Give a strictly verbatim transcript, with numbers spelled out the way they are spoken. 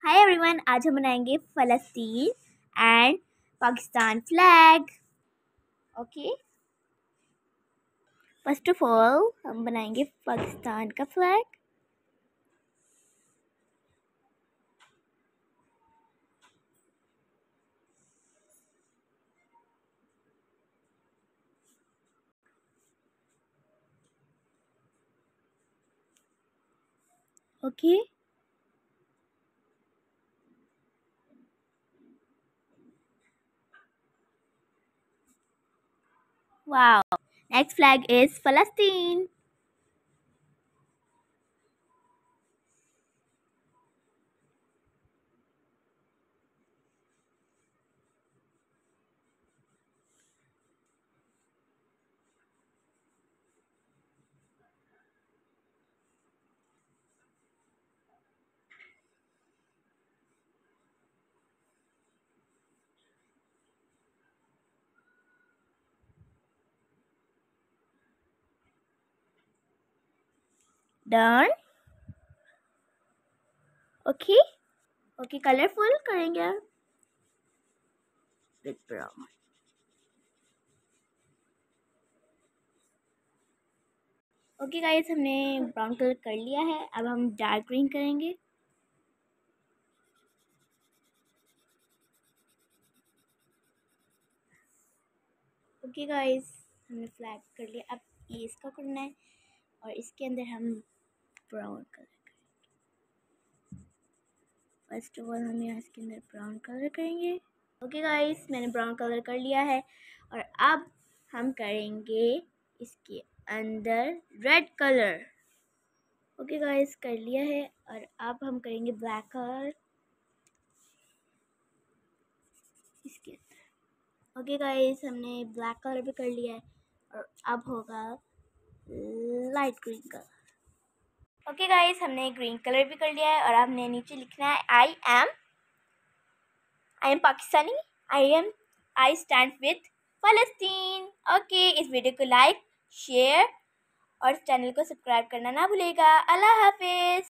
Hi everyone, आज हम बनाएंगे फ़लस्तीन and Pakistan flag. Okay, first of all हम बनाएंगे पाकिस्तान का flag. Okay, wow, next flag is फ़लस्तीन। डन। ओके ओके, कलरफुल करेंगे विद ब्राउन। ओके गाइस, हमने ब्राउन कलर कर लिया है। अब हम डार्क ग्रीन करेंगे। ओके गाइस, हमने फ्लैग कर लिया। अब ये इसका करना है और इसके अंदर हम brown colour, first of all हम यहाँ इसके अंदर ब्राउन कलर करेंगे। ओके गाइस, मैंने ब्राउन कलर कर लिया है और अब हम करेंगे इसके अंदर रेड कलर। ओके गाइस, कर लिया है और अब हम करेंगे ब्लैक कलर इसके अंदर। ओके गाइस, हमने ब्लैक कलर भी कर लिया है और अब होगा light green colour. Okay guys, हमने ग्रीन कलर भी कर लिया है और हमने नीचे लिखना है I am I am Pakistani, I am I stand with फ़लस्तीन। ओके, इस वीडियो को लाइक, शेयर और चैनल को सब्सक्राइब करना ना भूलेगा। अल्लाह हाफिज़।